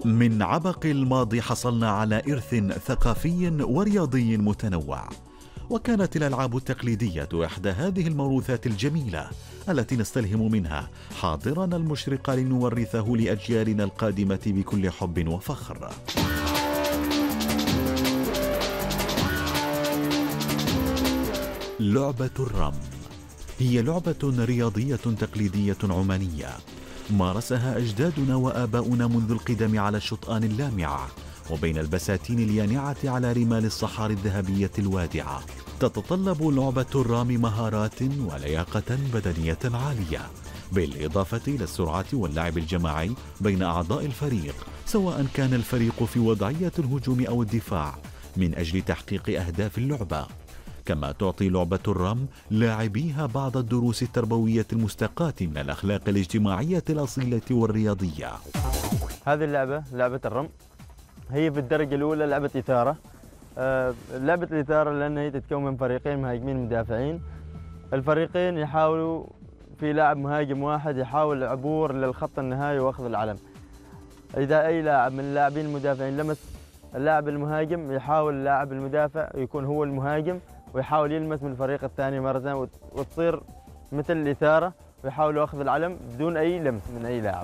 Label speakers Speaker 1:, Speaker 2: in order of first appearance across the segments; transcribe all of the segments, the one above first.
Speaker 1: من عبق الماضي حصلنا على إرث ثقافي ورياضي متنوع، وكانت الألعاب التقليدية إحدى هذه الموروثات الجميلة التي نستلهم منها حاضرنا المشرق لنورثه لأجيالنا القادمة بكل حب وفخر. لعبة الرم هي لعبة رياضية تقليدية عمانية مارسها أجدادنا وآباؤنا منذ القدم على الشطآن اللامعة وبين البساتين اليانعة على رمال الصحاري الذهبية الوادعة. تتطلب لعبة الرام مهارات ولياقة بدنية عالية، بالإضافة إلى السرعة واللعب الجماعي بين أعضاء الفريق، سواء كان الفريق في وضعية الهجوم أو الدفاع، من أجل تحقيق أهداف اللعبة. كما تعطي لعبة الرم لاعبيها بعض الدروس التربوية المستقاة من الأخلاق الاجتماعية الأصيلة والرياضية.
Speaker 2: هذه اللعبة، لعبة الرم، هي في الدرجة الأولى لعبة إثارة. لعبة الإثارة لأنها هي تتكون من فريقين مهاجمين مدافعين. الفريقين يحاولوا في لاعب مهاجم واحد يحاول العبور للخط النهائي وأخذ العلم. إذا أي لاعب من اللاعبين المدافعين لمس اللاعب المهاجم، يحاول اللاعب المدافع يكون هو المهاجم ويحاول يلمس من الفريق الثاني مرة، وتصير مثل الإثارة، ويحاولوا أخذ العلم بدون أي لمس من أي لاعب.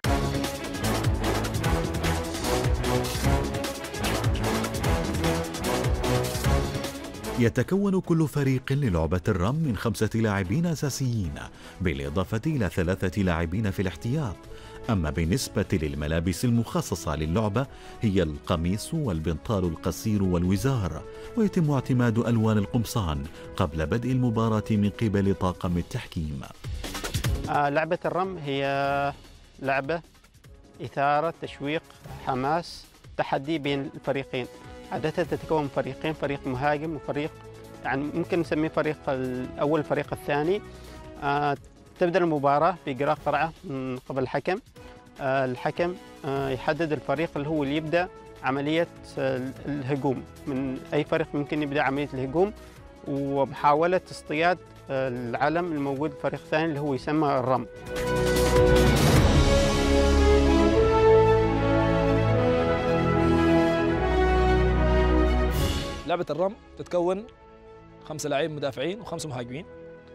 Speaker 1: يتكون كل فريق للعبة الرم من 5 لاعبين أساسيين، بالإضافة إلى 3 لاعبين في الاحتياط. أما بالنسبة للملابس المخصصة للعبة هي القميص والبنطال القصير والوزار، ويتم اعتماد ألوان القمصان قبل بدء المباراة من قبل طاقم التحكيم.
Speaker 3: لعبة الرم هي لعبة إثارة، تشويق، حماس، تحدي بين الفريقين. عادة تتكون فريقين، فريق مهاجم وفريق يعني ممكن نسميه فريق الأول الفريق الثاني. تبدأ المباراة بإجراء قرعة من قبل الحكم. الحكم يحدد الفريق اللي يبدأ عملية الهجوم. من أي فريق ممكن يبدأ عملية الهجوم ومحاولة اصطياد العلم الموجود في الفريق الثاني اللي هو يسمى الرم.
Speaker 4: لعبة الرم تتكون 5 لاعبين مدافعين و5 مهاجمين.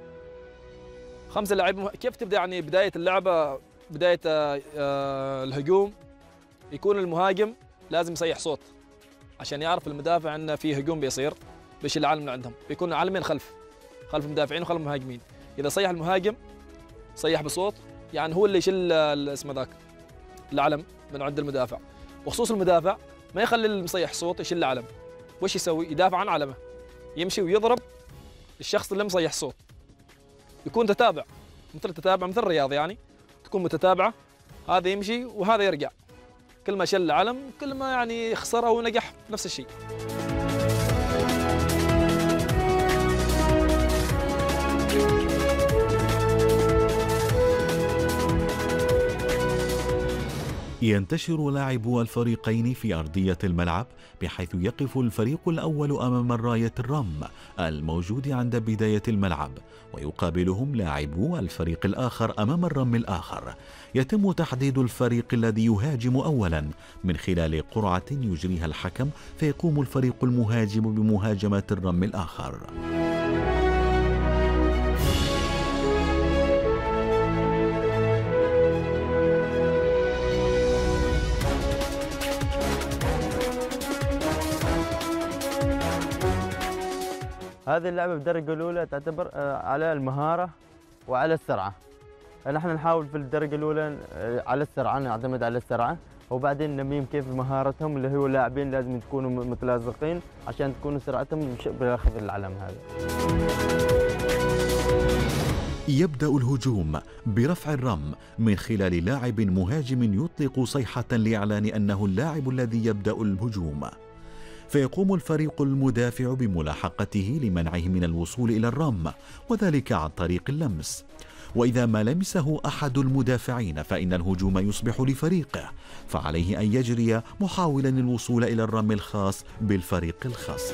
Speaker 4: 5 لاعبين كيف تبدأ يعني بداية اللعبة؟ بداية الهجوم يكون المهاجم لازم يصيح صوت عشان يعرف المدافع أن في هجوم بيصير، بيشيل العلم من عندهم. بيكون علمين خلف المدافعين وخلف المهاجمين. إذا صيح المهاجم صيح بصوت، يعني هو اللي يشيل اسمه ذاك العلم من عند المدافع. وخصوص المدافع ما يخلي المصيح صوت يشيل العلم. وش يسوي؟ يدافع عن علمه، يمشي ويضرب الشخص اللي مصيح صوت. يكون تتابع، مثل الرياض، يعني تكون متتابعة، هذا يمشي وهذا يرجع. كل ما شل العلم كل ما يعني خسر أو نجح نفس الشيء.
Speaker 1: ينتشر لاعبو الفريقين في أرضية الملعب، بحيث يقف الفريق الأول أمام راية الرم الموجود عند بداية الملعب، ويقابلهم لاعبو الفريق الآخر أمام الرم الآخر. يتم تحديد الفريق الذي يهاجم أولا من خلال قرعة يجريها الحكم، فيقوم الفريق المهاجم بمهاجمة الرم الآخر.
Speaker 2: هذه اللعبة بالدرجة الأولى تعتبر على المهارة وعلى السرعة. نحن نحاول في الدرجة الأولى على السرعة، نعتمد على السرعة، وبعدين نميم كيف مهارتهم، اللي هو لاعبين لازم تكونوا متلاصقين عشان تكونوا سرعتهم بأخذ العلم هذا.
Speaker 1: يبدأ الهجوم برفع الرم من خلال لاعب مهاجم يطلق صيحة لإعلان أنه اللاعب الذي يبدأ الهجوم، فيقوم الفريق المدافع بملاحقته لمنعه من الوصول إلى الرم، وذلك عن طريق اللمس. وإذا ما لمسه أحد المدافعين فإن الهجوم يصبح لفريقه، فعليه أن يجري محاولا الوصول إلى الرم الخاص بالفريق الخصم.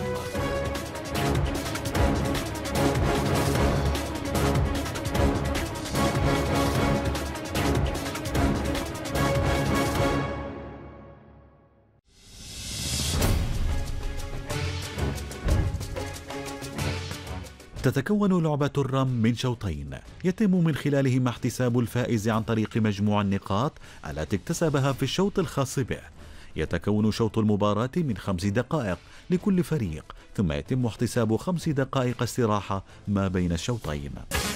Speaker 1: تتكون لعبة الرم من شوطين يتم من خلالهما احتساب الفائز عن طريق مجموع النقاط التي اكتسبها في الشوط الخاص به. يتكون شوط المباراة من 5 دقائق لكل فريق، ثم يتم احتساب 5 دقائق استراحة ما بين الشوطين.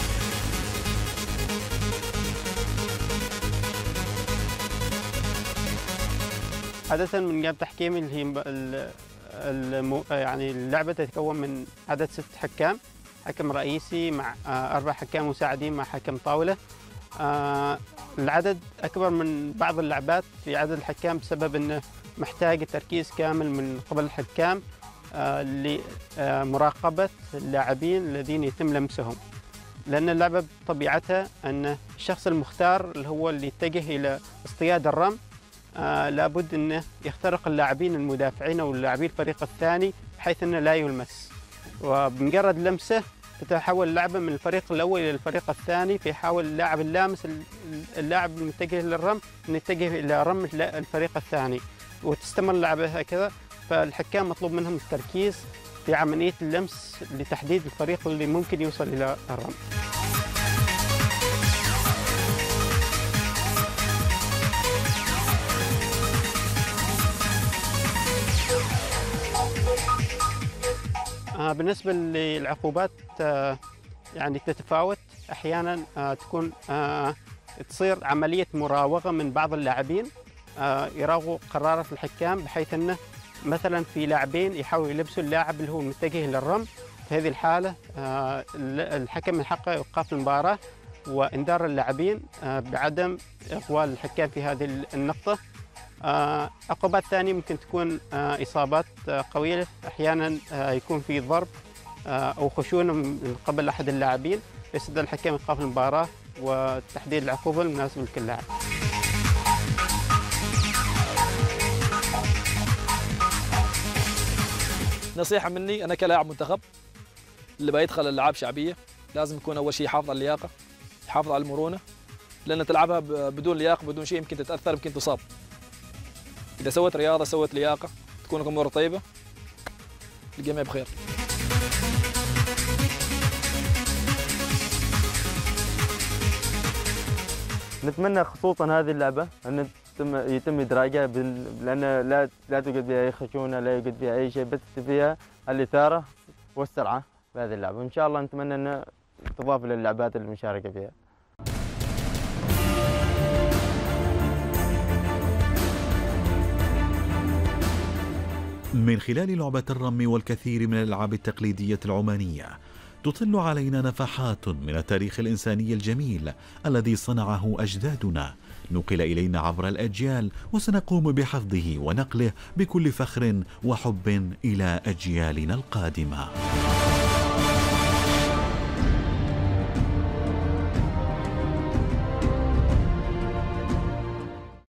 Speaker 3: عادة من جهة التحكيم اللي هي يعني اللعبة تتكون من عدد 6 حكام، حكم رئيسي مع 4 حكام مساعدين مع حكم طاولة. العدد أكبر من بعض اللعبات في عدد الحكام بسبب أنه محتاج تركيز كامل من قبل الحكام لمراقبة اللاعبين الذين يتم لمسهم، لأن اللعبة بطبيعتها أن الشخص المختار اللي هو اللي يتجه إلى اصطياد الرم لابد أنه يخترق اللاعبين المدافعين أو اللاعبين الفريق الثاني بحيث أنه لا يلمس، وبمجرد لمسه تتحول اللعبة من الفريق الأول إلى الفريق الثاني، فيحاول اللاعب اللامس اللاعب المتجه للرم أن يتجه إلى رم الفريق الثاني، وتستمر اللعبة هكذا. فالحكام مطلوب منهم التركيز في عملية اللمس لتحديد الفريق اللي ممكن يوصل إلى الرم. بالنسبة للعقوبات يعني تتفاوت، أحيانا تكون تصير عملية مراوغة من بعض اللاعبين، يراوغوا قرارات الحكام بحيث أنه مثلا في لاعبين يحاولوا يلبسوا اللاعب اللي هو متجه للرم، في هذه الحالة الحكم من حقه إيقاف المباراة وإنذار اللاعبين بعدم إغواء الحكام في هذه النقطة. عقوبات ثانية ممكن تكون إصابات قوية، أحيانا يكون في ضرب أو خشونة من قبل أحد اللاعبين، يستدعي الحكم إيقاف المباراة وتحديد العقوبة المناسبة لكل لاعب.
Speaker 4: نصيحة مني أنا كلاعب منتخب اللي بيدخل الألعاب شعبية لازم يكون أول شيء يحافظ على اللياقة، يحافظ على المرونة، لأن تلعبها بدون لياقة بدون شيء يمكن تتأثر، يمكن تصاب. إذا سوت رياضة سوت لياقة تكون الأمور طيبة، الجميع بخير.
Speaker 2: نتمنى خصوصا هذه اللعبة أن يتم إدراجها لأن لا توجد فيها أي خشونة، لا يوجد فيها أي شيء، بس فيها الإثارة والسرعة في هذه اللعبة، وإن شاء الله نتمنى أن تضاف للعبات المشاركة فيها.
Speaker 1: من خلال لعبة الرم والكثير من الألعاب التقليدية العمانية تطل علينا نفحات من التاريخ الإنساني الجميل الذي صنعه أجدادنا، نقل إلينا عبر الأجيال، وسنقوم بحفظه ونقله بكل فخر وحب إلى أجيالنا القادمة.